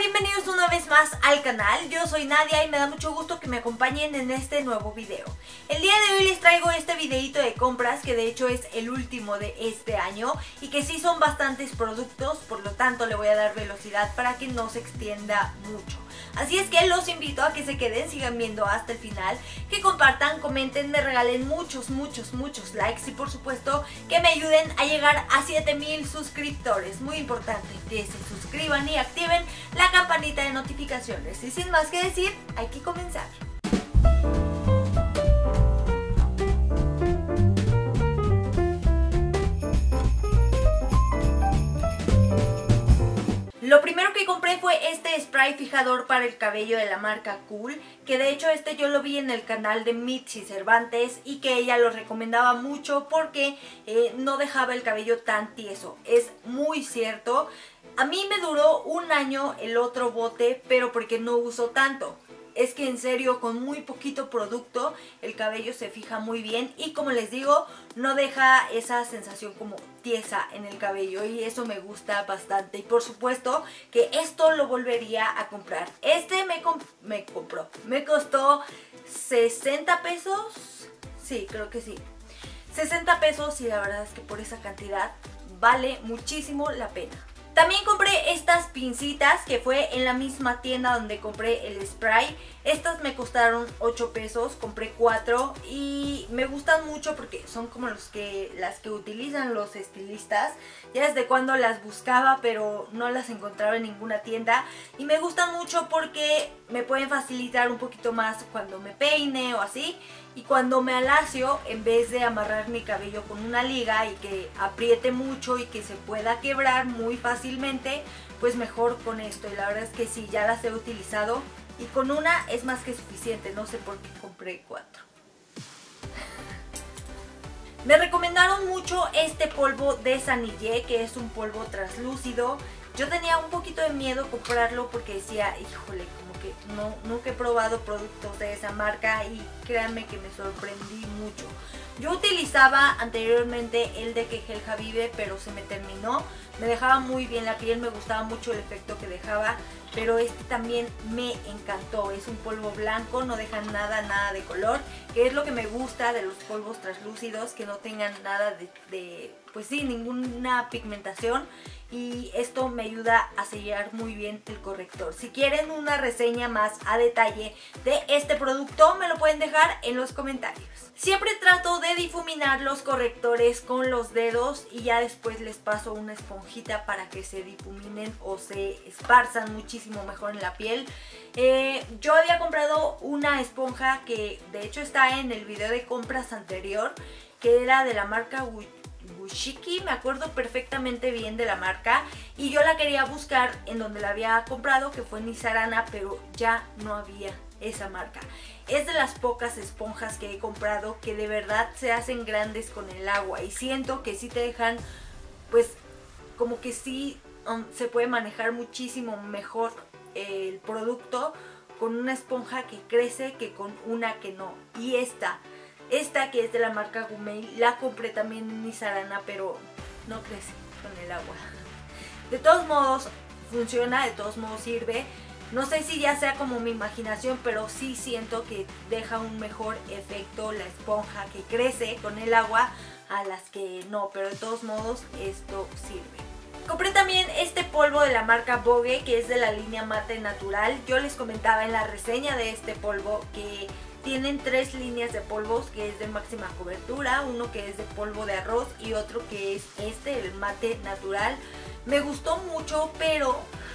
Bienvenidos una vez más al canal. Yo soy Nadia y me da mucho gusto que me acompañen en este nuevo video. El día de hoy les traigo este videito de compras, que de hecho es el último de este año y que sí son bastantes productos, por lo tanto le voy a dar velocidad para que no se extienda mucho. Así es que los invito a que se queden, sigan viendo hasta el final, que compartan, comenten, me regalen muchos likes y por supuesto que me ayuden a llegar a 7000 suscriptores. Muy importante que se suscriban y activen la campanita de notificaciones. Y sin más que decir, hay que comenzar. Lo primero que compré fue este spray fijador para el cabello de la marca Cool, que de hecho este yo lo vi en el canal de Mitzi Cervantes y que ella lo recomendaba mucho porque no dejaba el cabello tan tieso. Es muy cierto. A mí me duró un año el otro bote, pero porque no uso tanto. Es que en serio, con muy poquito producto el cabello se fija muy bien y como les digo, no deja esa sensación como tiesa en el cabello y eso me gusta bastante. Y por supuesto que esto lo volvería a comprar. Este me costó 60 pesos, sí, creo que sí, 60 pesos y la verdad es que por esa cantidad vale muchísimo la pena. También compré estas pincitas que fue en la misma tienda donde compré el spray. Estas me costaron 8 pesos, compré 4 y me gustan mucho porque son como las que utilizan los estilistas. Ya desde cuando las buscaba pero no las encontraba en ninguna tienda y me gustan mucho porque me pueden facilitar un poquito más cuando me peine o así. Y cuando me alacio, en vez de amarrar mi cabello con una liga y que apriete mucho y que se pueda quebrar muy fácilmente, pues mejor con esto. Y la verdad es que sí, ya las he utilizado y con una es más que suficiente. No sé por qué compré 4. Me recomendaron mucho este polvo de Sanillé, que es un polvo translúcido. Yo tenía un poquito de miedo comprarlo porque decía, híjole, como que nunca he probado productos de esa marca y créanme que me sorprendí mucho. Yo utilizaba anteriormente el de Kegel Habibe, pero se me terminó. Me dejaba muy bien la piel, me gustaba mucho el efecto que dejaba, pero este también me encantó. Es un polvo blanco, no deja nada de color, que es lo que me gusta de los polvos translúcidos, que no tengan nada pues sí, ninguna pigmentación. Y esto me ayuda a sellar muy bien el corrector. Si quieren una reseña más a detalle de este producto, me lo pueden dejar en los comentarios. Siempre trato de difuminar los correctores con los dedos y ya después les paso una esponjita para que se difuminen o se esparzan muchísimo mejor en la piel. Yo había comprado una esponja que de hecho está en el video de compras anterior, que era de la marca Wushiki, me acuerdo perfectamente bien de la marca y yo la quería buscar en donde la había comprado, que fue en Isarana, pero ya no había esa marca. Es de las pocas esponjas que he comprado que de verdad se hacen grandes con el agua y siento que sí te dejan, pues como que sí se puede manejar muchísimo mejor el producto con una esponja que crece que con una que no. Y esta que es de la marca Gumei, la compré también en Isarana, pero no crece con el agua. De todos modos funciona, de todos modos sirve. No sé si ya sea como mi imaginación, pero sí siento que deja un mejor efecto la esponja que crece con el agua a las que no, pero de todos modos esto sirve. Compré también este polvo de la marca Vogue, que es de la línea mate natural. Yo les comentaba en la reseña de este polvo que tienen 3 líneas de polvos, que es de máxima cobertura, uno que es de polvo de arroz y otro que es el mate natural. Me gustó mucho, pero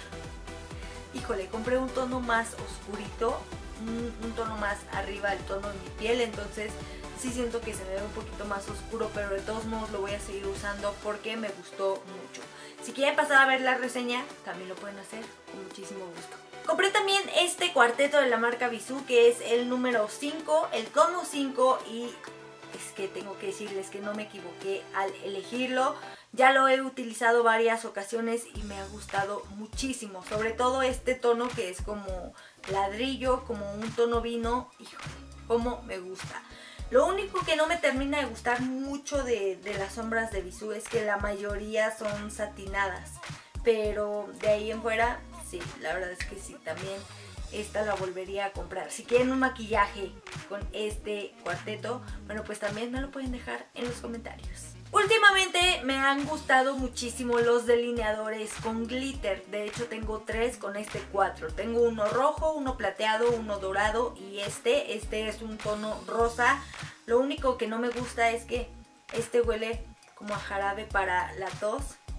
híjole, compré un tono más oscurito, un tono más arriba del tono de mi piel, entonces sí siento que se me ve un poquito más oscuro, pero de todos modos lo voy a seguir usando porque me gustó mucho. Si quieren pasar a ver la reseña, también lo pueden hacer con muchísimo gusto. Compré también este cuarteto de la marca Bisú, que es el número 5, el tono 5, y es que tengo que decirles que no me equivoqué al elegirlo. Ya lo he utilizado varias ocasiones y me ha gustado muchísimo, sobre todo este tono que es como ladrillo, como un tono vino. Híjole, cómo me gusta. Lo único que no me termina de gustar mucho de las sombras de Bisú es que la mayoría son satinadas, pero de ahí en fuera Sí, la verdad es que sí, también esta la volvería a comprar. Si quieren un maquillaje con este cuarteto, bueno, pues también me lo pueden dejar en los comentarios. Últimamente me han gustado muchísimo los delineadores con glitter. De hecho tengo 3 con este 4. Tengo uno rojo, uno plateado, uno dorado y este es un tono rosa. Lo único que no me gusta es que este huele como a jarabe para la tos.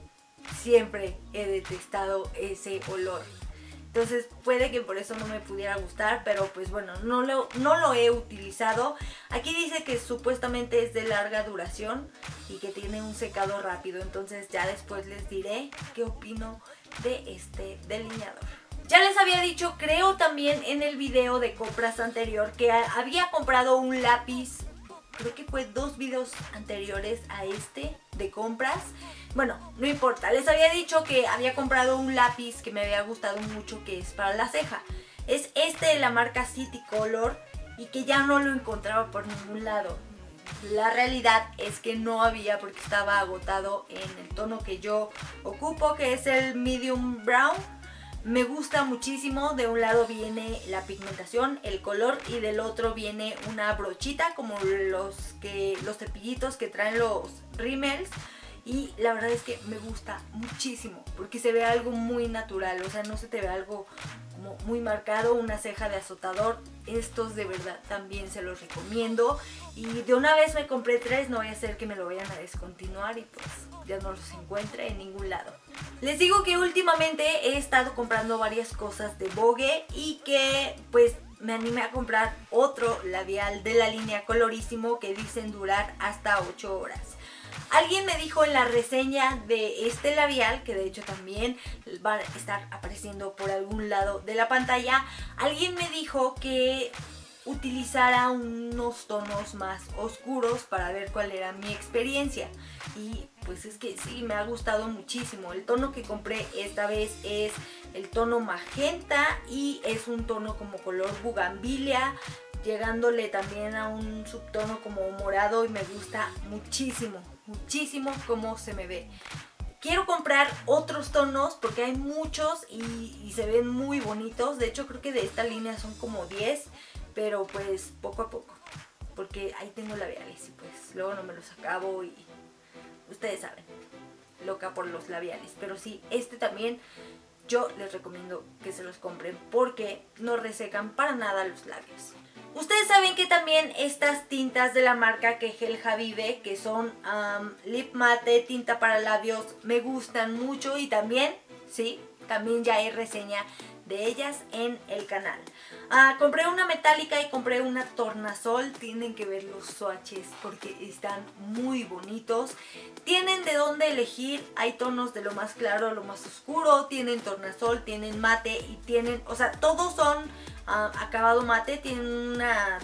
Siempre he detestado ese olor. Entonces puede que por eso no me pudiera gustar, pero pues bueno, no lo he utilizado. Aquí dice que supuestamente es de larga duración y que tiene un secado rápido. Entonces ya después les diré qué opino de este delineador. Ya les había dicho, creo también en el video de compras anterior, que había comprado un lápiz. Creo que fue 2 videos anteriores a este de compras. Bueno, no importa. Les había dicho que había comprado un lápiz que me había gustado mucho, que es para la ceja. Es este de la marca City Color y que ya no lo encontraba por ningún lado. La realidad es que no había porque estaba agotado en el tono que yo ocupo, que es el medium brown. Me gusta muchísimo. De un lado viene la pigmentación, el color, y del otro viene una brochita como los cepillitos que traen los rímels. Y la verdad es que me gusta muchísimo porque se ve algo muy natural, o sea, no se te ve algo como muy marcado, una ceja de azotador. Estos de verdad también se los recomiendo. Y de una vez me compré 3, no vaya a ser que me lo vayan a descontinuar y pues ya no los encuentre en ningún lado. Les digo que últimamente he estado comprando varias cosas de Vogue y que pues me animé a comprar otro labial de la línea Colorísimo que dicen durar hasta 8 horas. Alguien me dijo en la reseña de este labial, que de hecho también va a estar apareciendo por algún lado de la pantalla, alguien me dijo que utilizara unos tonos más oscuros para ver cuál era mi experiencia. Y pues es que sí, me ha gustado muchísimo. El tono que compré esta vez es el tono magenta y es un tono como color bugambilia, llegándole también a un subtono como morado, y me gusta muchísimo, muchísimo cómo se me ve. Quiero comprar otros tonos porque hay muchos y se ven muy bonitos. De hecho creo que de esta línea son como 10, pero pues poco a poco, porque ahí tengo labiales y pues luego no me los acabo y ustedes saben, loca por los labiales. Pero sí, este también yo les recomiendo que se los compren porque no resecan para nada los labios. Ustedes saben que también estas tintas de la marca Kehel Habibe, que son lip mate, tinta para labios, me gustan mucho y también, sí, también ya hay reseña de ellas en el canal. Compré una metálica y compré una tornasol. Tienen que ver los swatches porque están muy bonitos. Tienen de dónde elegir. Hay tonos de lo más claro a lo más oscuro. Tienen tornasol, tienen mate y tienen, o sea, todos son acabado mate. Tienen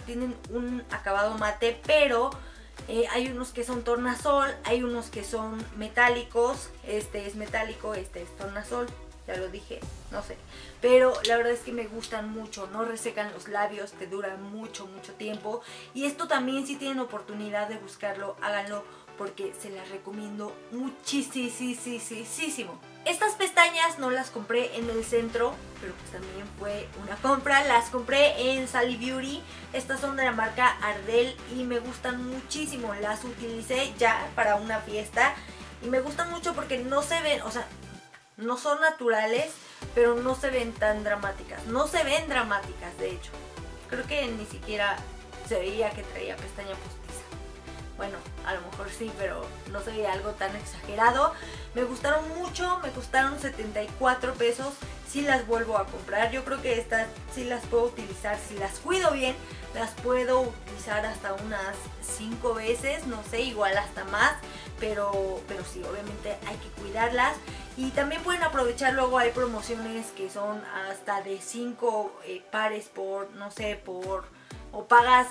un acabado mate, pero hay unos que son tornasol, hay unos que son metálicos. Este es metálico, este es tornasol. Ya lo dije, no sé. Pero la verdad es que me gustan mucho, no resecan los labios, te duran mucho, mucho tiempo. Y esto también, si tienen oportunidad de buscarlo, háganlo porque se las recomiendo muchísimo. Estas pestañas no las compré en el centro, pero pues también fue una compra. Las compré en Sally Beauty. Estas son de la marca Ardell y me gustan muchísimo. Las utilicé ya para una fiesta y me gustan mucho porque no se ven, o sea, no son naturales, pero no se ven tan dramáticas. No se ven dramáticas, de hecho. Creo que ni siquiera se veía que traía pestaña postiza. Bueno, a lo mejor sí, pero no se veía algo tan exagerado. Me gustaron mucho, me costaron 74 pesos. Sí las vuelvo a comprar. Yo creo que estas sí las puedo utilizar. Si las cuido bien, las puedo utilizar hasta unas 5 veces. No sé, igual hasta más. Pero sí, obviamente hay que cuidarlas. Y también pueden aprovechar, luego hay promociones que son hasta de 5 pares por, no sé, o pagas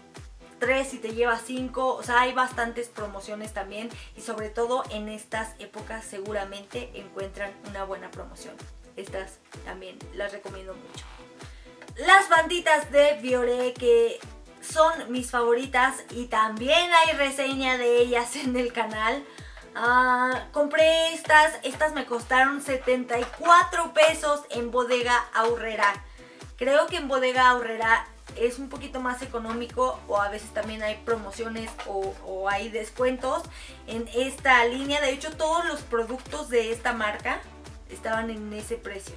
3 y te llevas 5. O sea, hay bastantes promociones también. Y sobre todo en estas épocas seguramente encuentran una buena promoción. Estas también las recomiendo mucho. Las banditas de Bioré, que son mis favoritas y también hay reseña de ellas en el canal. Compré estas me costaron 74 pesos en Bodega Aurrera. Creo que en Bodega Aurrera es un poquito más económico, o a veces también hay promociones o hay descuentos en esta línea. De hecho, todos los productos de esta marca estaban en ese precio.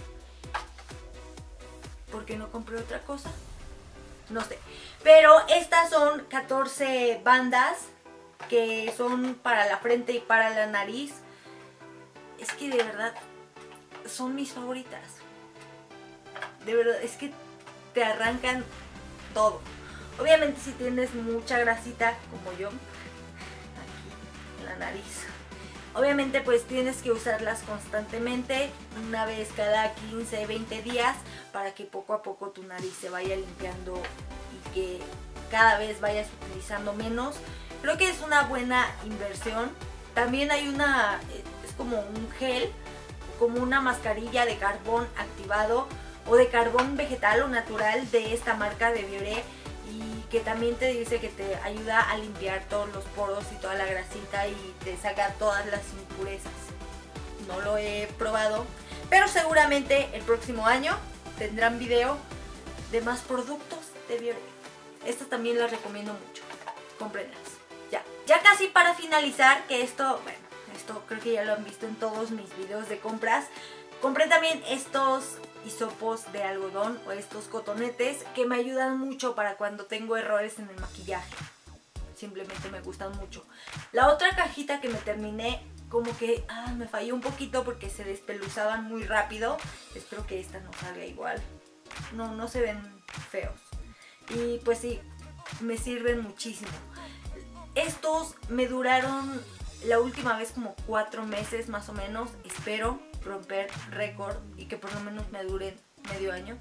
¿Por qué no compré otra cosa? No sé. Pero estas son 14 bandas que son para la frente y para la nariz. Es que de verdad son mis favoritas. De verdad, es que te arrancan todo. Obviamente si tienes mucha grasita como yo, aquí en la nariz, obviamente pues tienes que usarlas constantemente, una vez cada 15, 20 días, para que poco a poco tu nariz se vaya limpiando y que cada vez vayas utilizando menos. Creo que es una buena inversión. También hay es como un gel, como una mascarilla de carbón activado o de carbón vegetal o natural de esta marca de Bioré, y que también te dice que te ayuda a limpiar todos los poros y toda la grasita y te saca todas las impurezas. No lo he probado, pero seguramente el próximo año tendrán video de más productos de Bioré. Estas también las recomiendo mucho, cómprenlas. Ya casi para finalizar, que esto creo que ya lo han visto en todos mis videos de compras. Compré también estos hisopos de algodón o estos cotonetes que me ayudan mucho para cuando tengo errores en el maquillaje. Simplemente me gustan mucho. La otra cajita que me terminé, como que me falló un poquito porque se despeluzaban muy rápido. Espero que esta no salga igual. No se ven feos. Y pues sí, me sirven muchísimo. Estos me duraron la última vez como 4 meses más o menos. Espero romper récord y que por lo menos me duren medio año.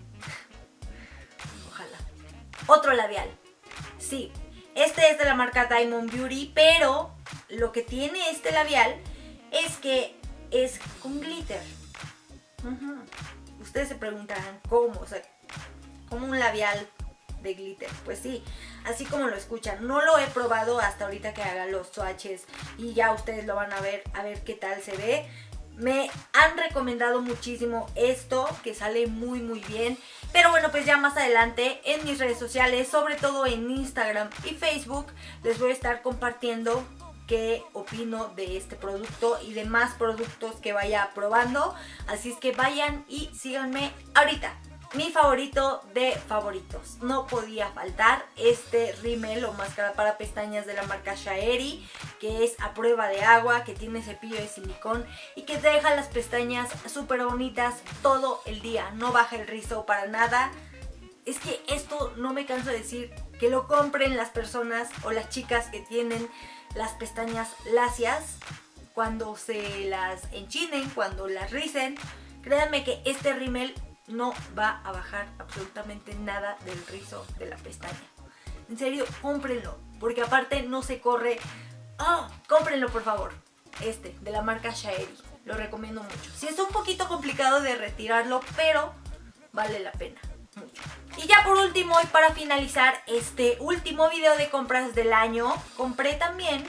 Ojalá. Otro labial. Sí, este es de la marca Diamond Beauty, pero lo que tiene este labial es que es con glitter. Ustedes se preguntarán cómo, o sea, como un labial de glitter. Pues sí, así como lo escuchan. No lo he probado hasta ahorita que haga los swatches y ya ustedes lo van a ver qué tal se ve. Me han recomendado muchísimo esto, que sale muy muy bien. Pero bueno, pues ya más adelante en mis redes sociales, sobre todo en Instagram y Facebook, les voy a estar compartiendo qué opino de este producto y de más productos que vaya probando. Así es que vayan y síganme ahorita. Mi favorito de favoritos, no podía faltar este rímel o máscara para pestañas de la marca Shaeri, que es a prueba de agua, que tiene cepillo de silicón y que te deja las pestañas súper bonitas todo el día. No baja el rizo para nada. Es que esto no me canso de decir, que lo compren las personas o las chicas que tienen las pestañas lacias cuando se las enchinen, cuando las ricen. Créanme que este rímel no va a bajar absolutamente nada del rizo de la pestaña. En serio, cómprenlo, porque aparte no se corre. Cómprenlo por favor. Este, de la marca Shaeri, lo recomiendo mucho. Sí, es un poquito complicado de retirarlo, pero vale la pena mucho. Y ya por último, y para finalizar este último video de compras del año, compré también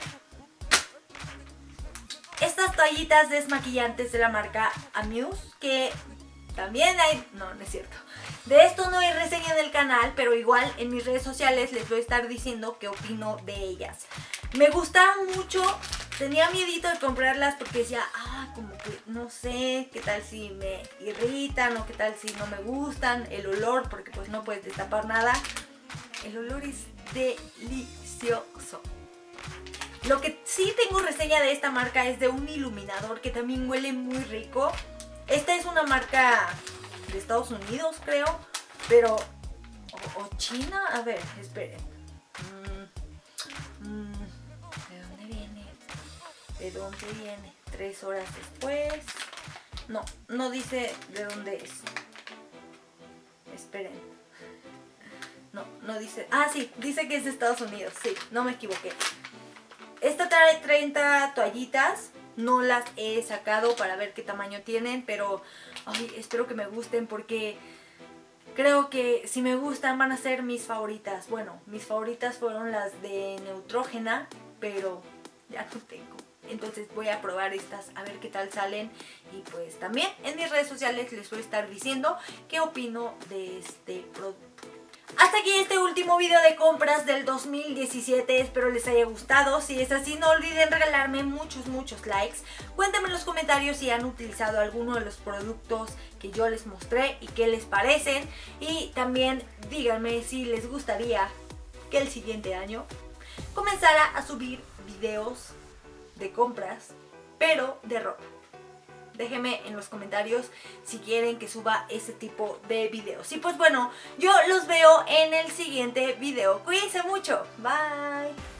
estas toallitas desmaquillantes de la marca Amuse, que también hay... no es cierto. De esto no hay reseña en el canal, pero igual en mis redes sociales les voy a estar diciendo qué opino de ellas. Me gustaron mucho, tenía miedito de comprarlas porque decía, como que no sé, qué tal si me irritan o qué tal si no me gustan, el olor, porque pues no puedes destapar nada. El olor es delicioso. Lo que sí tengo reseña de esta marca es de un iluminador que también huele muy rico. Esta es una marca de Estados Unidos, creo, pero... o China, a ver, esperen. ¿De dónde viene? ¿De dónde viene? 3 horas después. No dice de dónde es. Esperen. No dice... sí, dice que es de Estados Unidos, sí, no me equivoqué. Esta trae 30 toallitas. No las he sacado para ver qué tamaño tienen, pero espero que me gusten porque creo que si me gustan van a ser mis favoritas. Bueno, mis favoritas fueron las de Neutrogena, pero ya no tengo. entonces voy a probar estas a ver qué tal salen. Y pues también en mis redes sociales les voy a estar diciendo qué opino de este producto. Hasta aquí este último video de compras del 2017, espero les haya gustado. Si es así, no olviden regalarme muchos likes. Cuéntenme en los comentarios si han utilizado alguno de los productos que yo les mostré y qué les parecen. Y también díganme si les gustaría que el siguiente año comenzara a subir videos de compras, pero de ropa. Déjenme en los comentarios si quieren que suba ese tipo de videos. Y pues bueno, yo los veo en el siguiente video. Cuídense mucho. Bye.